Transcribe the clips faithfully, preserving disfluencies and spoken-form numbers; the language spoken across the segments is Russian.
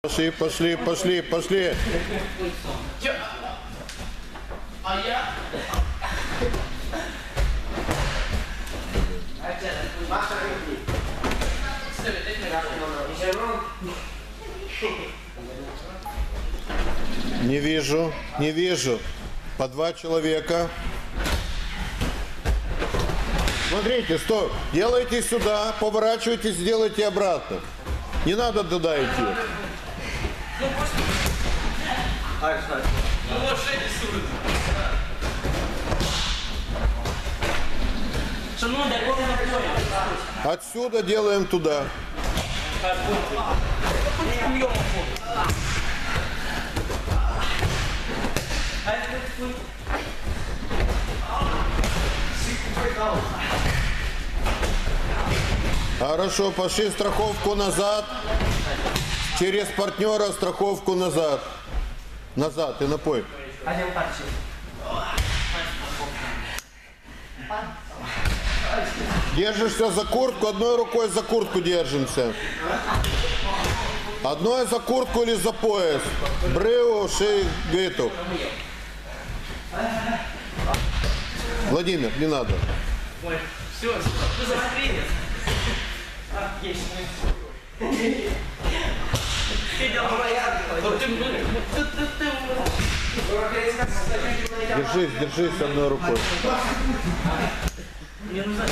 Пошли, пошли, пошли, пошли. А я? Не вижу, не вижу. По два человека. Смотрите, стоп. Делайте сюда, поворачивайтесь, сделайте обратно. Не надо туда идти. Отсюда делаем туда. Хорошо, пошли страховку назад. Через партнера страховку назад. Назад и напой. Держишься за куртку, одной рукой за куртку держимся. Одной за куртку или за пояс. Бреву, шею, гейту. Владимир, не надо. Ой, все, ты застрелил. А, есть. Держись, держись одной рукой. Мне нужно...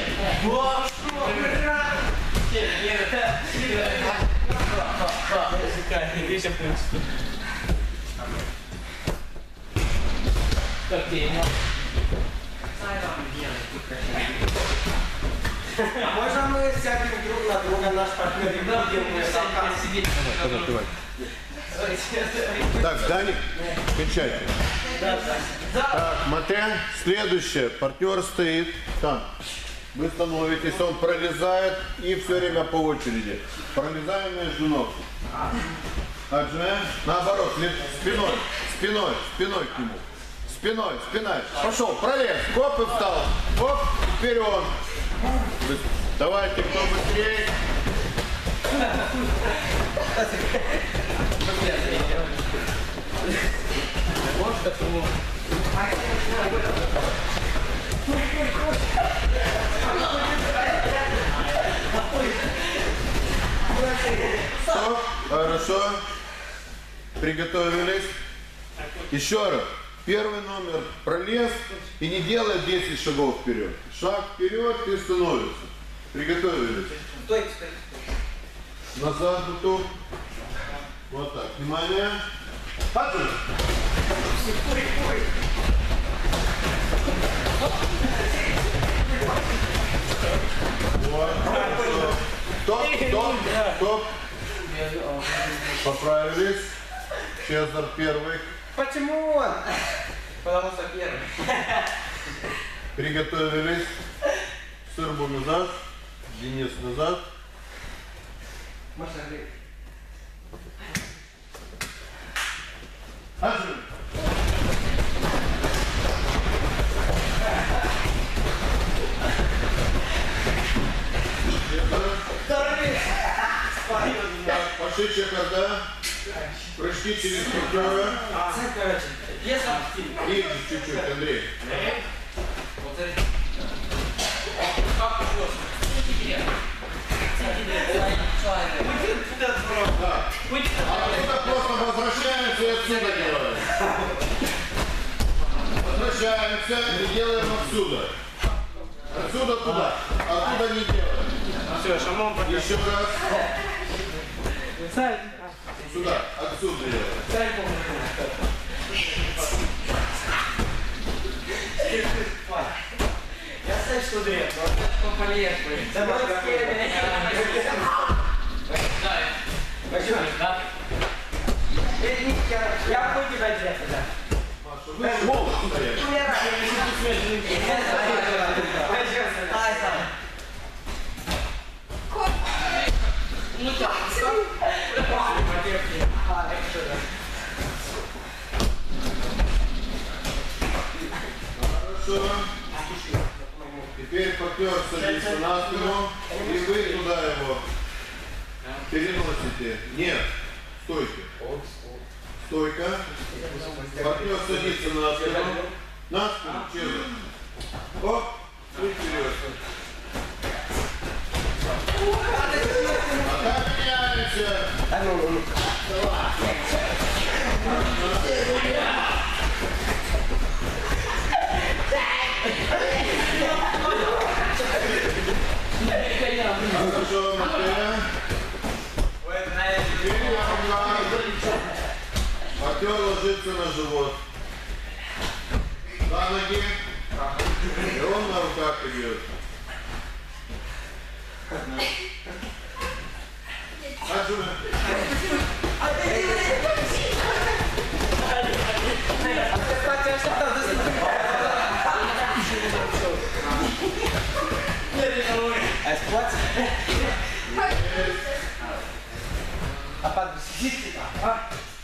Как тебе? Можно мы сядем друг на друга, наш партнер, и будем сидеть? Так, Даник, печать. Так, Мате, следующее. Партнер стоит. Так, вы становитесь, он пролезает и все время по очереди. Пролезаем между ног. Отжимаем. Наоборот, спиной, спиной, спиной к нему. Спиной, спиной. Пошел, пролез. Хоп, и встал. Хоп, вперед. Давайте, кто быстрее. Стоп, хорошо. Приготовились. Еще раз. Первый номер пролез и не делай десять шагов вперед. Шаг вперед и становится. Приготовились. Стойте, стойте. Назад готов. Вот так. Внимание. Патруль. Вот. Стоп, стоп, стоп. Поправились. Чезар первый. Почему он? Потому что первый. Приготовились. Сырбу назад. Денис назад. Маша, говорит. Один. Пошли чекарда. Прыжки через партнера. Ниже чуть-чуть, Андрей. Отсюда просто возвращаемся и отсюда делаем. Возвращаемся и делаем отсюда. Отсюда туда. Оттуда не делаем. Все, шамон подъехал. Еще раз. Сюда, отсюда делаем. Я знаю, что древно. Поехали. Давай я буду тебя взять, да. Маша, вы волк стоять. Ну так, Хорошо. Теперь партнер садится на спину, и вы туда его переносите. Нет. Стойка. Стойка. Партнер садится на спину. На спину, честно. Оп, и вперед. А так меняемся. А ну, ну, ну. Хорошо, Матвея. Партнер ложится на живот. На ноги. И он на руках идет. Отжимай. А спать? А подсидите там.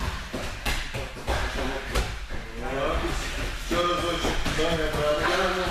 Еще разочек. Сами обратно.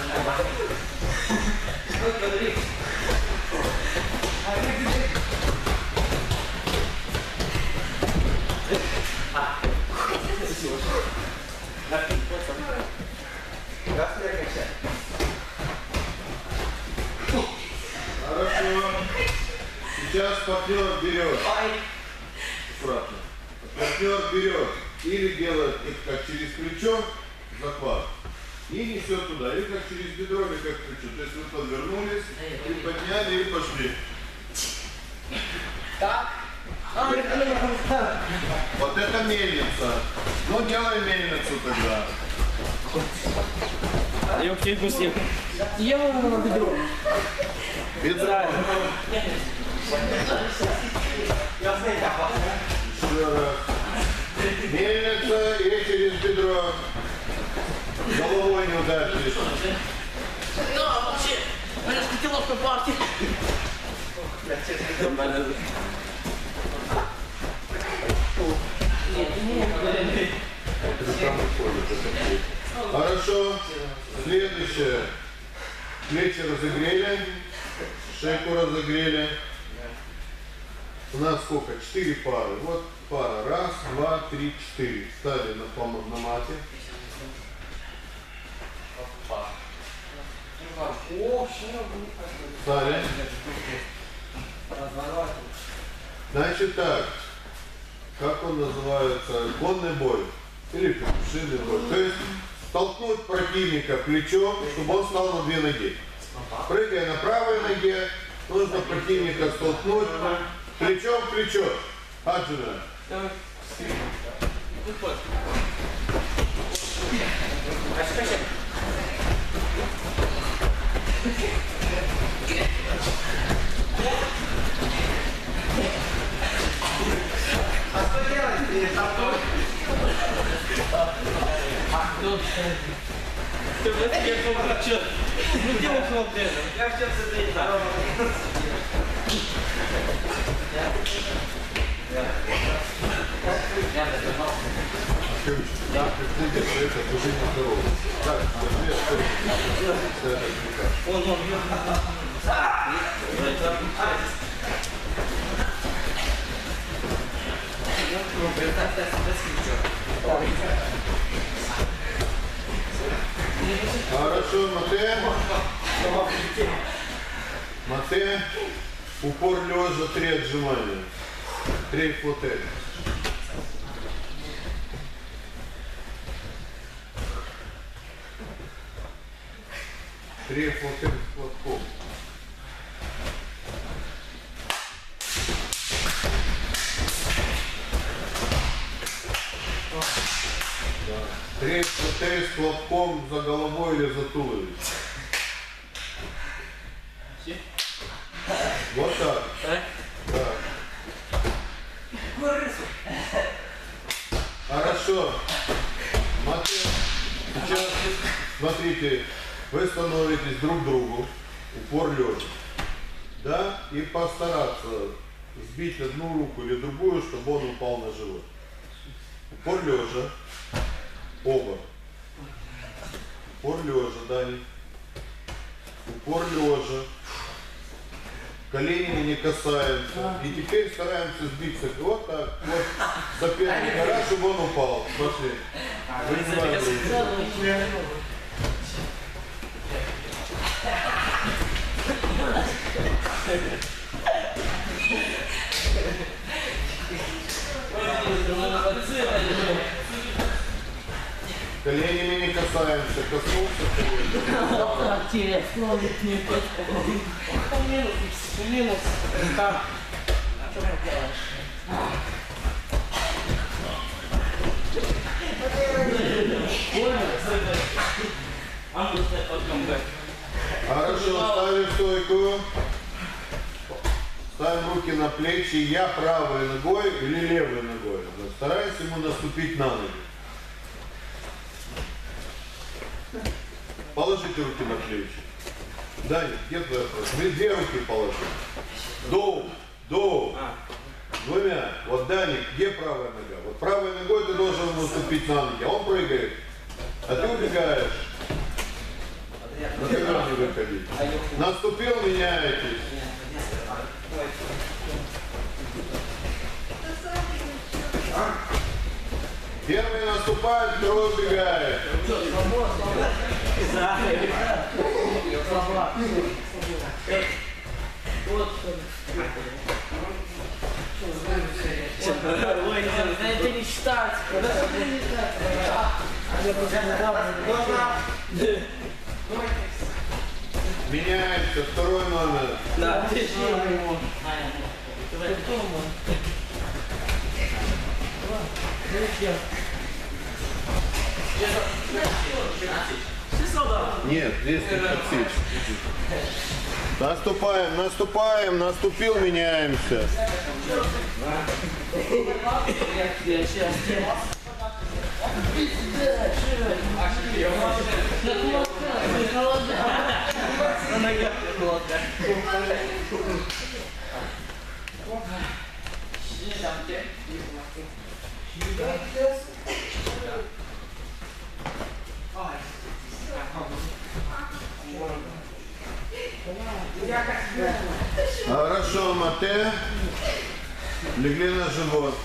Хорошо. Сейчас партнер берет. Аккуратно. Партнер берет или делает как через плечо захват и несет туда, или как через бедро, или как плечо. То есть вы подвернулись и подняли и пошли. Так. Вот это мельница. Ну делай мельницу тогда. Я к тебе пустил. Я на бедро. Бедро. Еще раз. Мельница и через бедро. Головой не ударьтесь. Ну, а вообще, у меня котеловка партия. Хорошо. Следующее. Плечи разогрели. Шейку разогрели. У нас сколько? Четыре пары. Вот пара. Раз, два, три, четыре. Стали на, пом- на мате. Стали. Значит так. Как он называется? Конный бой. Или петушиный бой. То есть толкнуть противника плечом, чтобы он стал на две ноги. Прыгая на правой ноге, нужно противника столкнуть плечом в плечо. Отжимаем. А что делать перед тобой? Ты в этом я помню, что? Ну, где он смотрел? Я все это Он, он, Хорошо, Мате. Мате. Упор лежа, три отжимания. Три флотели. Три флотели с платком. Три флотели с платком за головой или за туловищем. Вот так. Так. Хорошо. Смотри, сейчас, смотрите, вы становитесь друг к другу, упор лежа. Да? И постараться сбить одну руку или другую, чтобы он упал на живот. Упор лежа. Оба. Упор лежа, Дани. Упор лежа. коленями не касаемся. И теперь стараемся сбиться вот так, вот соперника, раз, чтобы он упал. Пошли. Вынимаем руки. Коленями не касаемся, коснулся колен. Минус, минус. Так. Что ты делаешь? Хорошо, ставим стойку. Ставим руки на плечи. Я правой ногой или левой ногой. Старайся ему наступить на ноги. Положите руки на плечи. Даня, где твоя правая? Вы две руки положили. Доу, доу. Двумя. Вот, Даник, где правая нога? Вот правой ногой ты должен наступить на ноги. А он прыгает. А ты убегаешь. Нафига не выходить? Наступил, меняетесь. Первый наступает, второй убегает. Это не считать. Меняется, второй номер. Да, ты ему. Нет, здесь не подсечь. Наступаем, наступаем, наступил, меняемся. Хорошо, Мате. Легли на живот.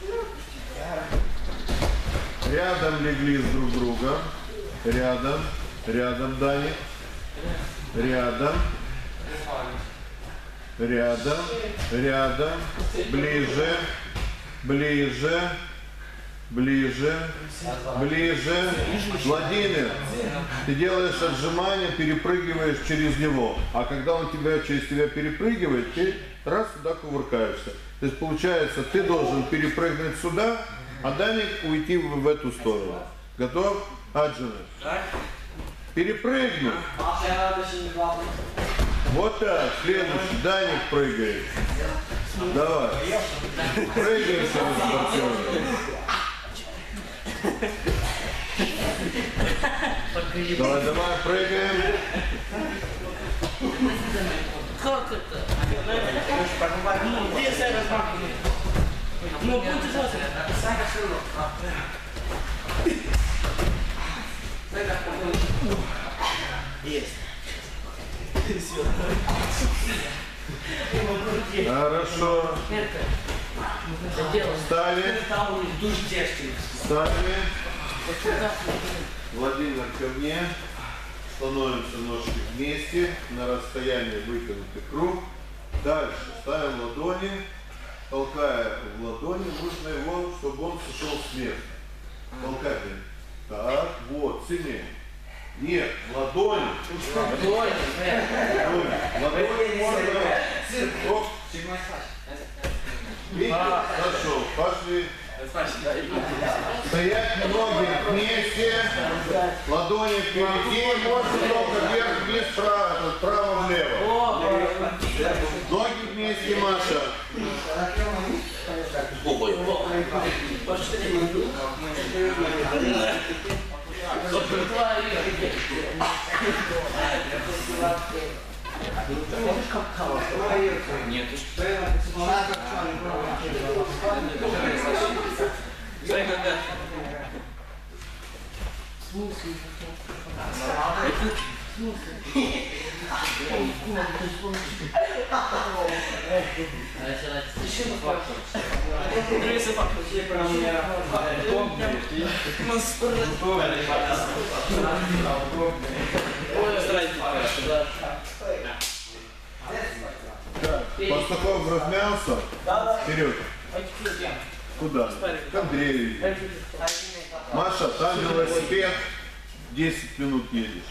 Рядом легли друг с другом. Рядом. Рядом, Даник. Рядом. Рядом. Рядом. Ближе. Ближе. Ближе. Ближе. Владимир, ты делаешь отжимания, перепрыгиваешь через него. А когда он тебя через тебя перепрыгивает, ты раз туда кувыркаешься. То есть получается, ты должен перепрыгнуть сюда, а Даник уйти в, в эту сторону. Готов? Аджина. Перепрыгнуть. Вот так. Следующий. Даник прыгает. Давай. Прыгаем через партнера. Давай, давай, прыгаем. Как это? Ну, где я размахиваю? Ну, будь держаться. Есть. Хорошо. Ставим. Ставим. Владимир ко мне. Становимся ножки вместе на расстоянии вытянутый круг. Дальше ставим ладони, толкая в ладони, нужно его, чтобы он сошел с места. Толкаем. Так, вот, сильнее. Нет, ладони. Ладони. Ладони можно. Оп. Видите? Хорошо, пошли. Стоять ноги вместе, ладони впереди, можно только вверх, вниз, право, право, влево. Ноги вместе, Маша. Нет, Пастухов размялся? Вперед. Куда? К Андрею. Маша, там велосипед. десять минут едешь.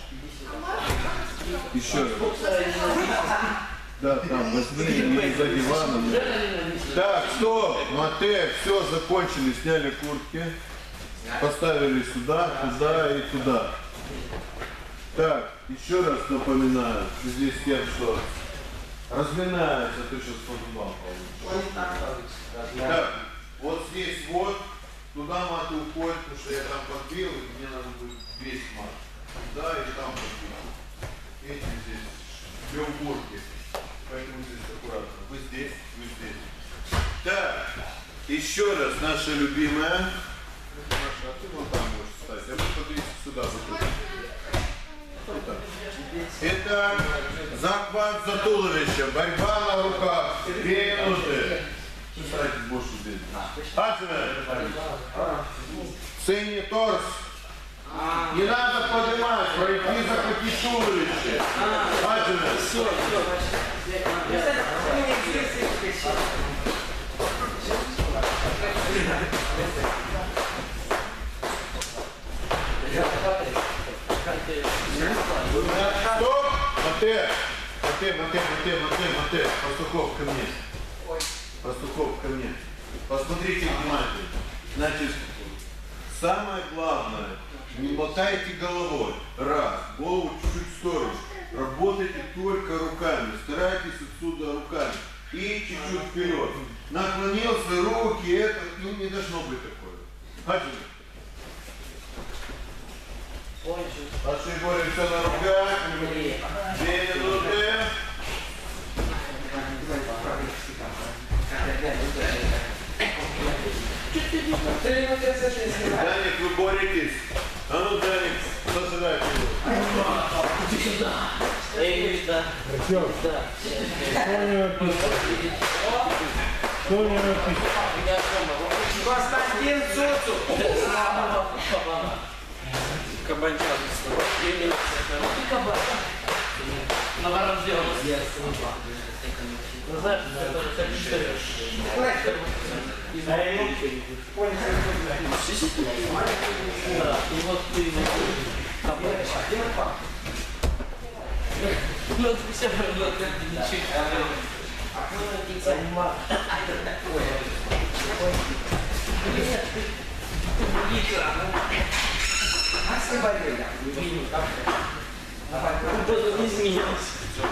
Еще раз. Да, там, возьми и за диваном. Так, стоп, Матэ, все, закончили, сняли куртки. Поставили сюда, туда и туда. Так, еще раз напоминаю, в связи с тем, что разминается, ты сейчас по зубам получишь. Так, вот здесь вот, туда маты уходит, потому что я там подбил, и мне надо будет весь мат. Да, и там подбил. Эти здесь две уборки, поэтому здесь аккуратно. Вы здесь, вы здесь. Так, еще раз наша любимая. Маша, а ты вон там можешь встать, а вы подвесите сюда. Вот это. Это захват за туловище, борьба на руках, две минуты. Старайтесь больше здесь. Аджина, цени торс. Не надо поднимать, пройти, захватить туловище. Аджина. Все, все. Стоп! Матэ! Матэ, Матэ, Матэ, Матэ, Матэ. Пастухов ко мне. Пастухов ко мне. Посмотрите внимательно. Значит, самое главное, не мотайте головой. Раз. Голову чуть-чуть в сторону. Работайте только руками. Старайтесь отсюда руками. И чуть-чуть вперед. Наклонился, руки, это ну, не должно быть такое. Хачи. Пошли, боремся на руках. Две минуты. Даник, вы боретесь. А ну, Даник, сосредайте его. Иди сюда. Эй, да. Да. Константин Цуцу. Кабанчак. Новорожденный. Ну знаешь, это так что да, и вот ты ну ты все равно как ничего. Не изменилось.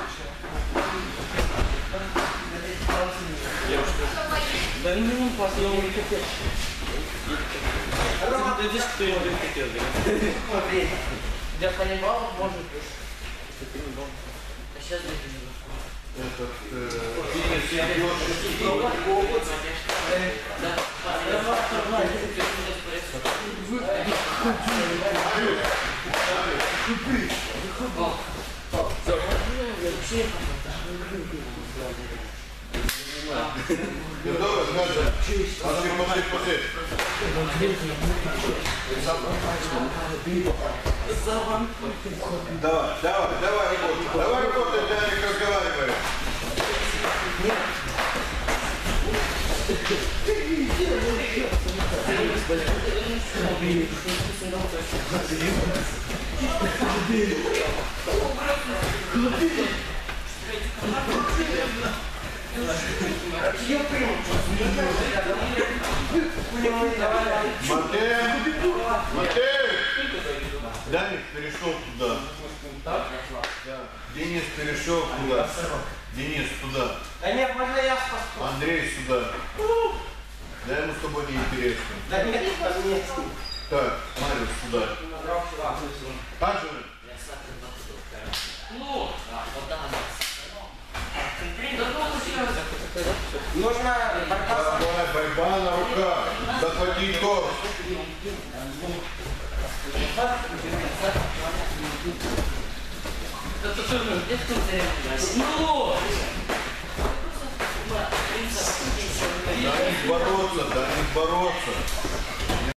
Да ну, послал не хотел. Ты здесь кто-нибудь хотел, да? Я понимал, может быть. А сейчас Этот, э, готовы? Надо. Пошли, пошли, пошли. Давай, давай, давай работай. Давай работай, Даник, разговаривай. Матэ, Матэ. Даник перешел туда. Да. Денис перешел туда. Денис туда. Да нет, можно я спасу. Андрей сюда. Да ему с тобой не интересно. Да нет, там нет. Так, Мариус сюда. Аджина. ну, вот так. Нужно борьба. Давай, борьба на руках. Захватить торс. Это что же? Я кто Ну! Да не бороться, да не бороться.